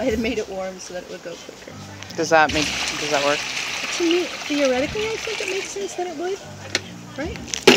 I had made it warm so that it would go quicker. Does that work? To me, theoretically, I think it makes sense that it would, right?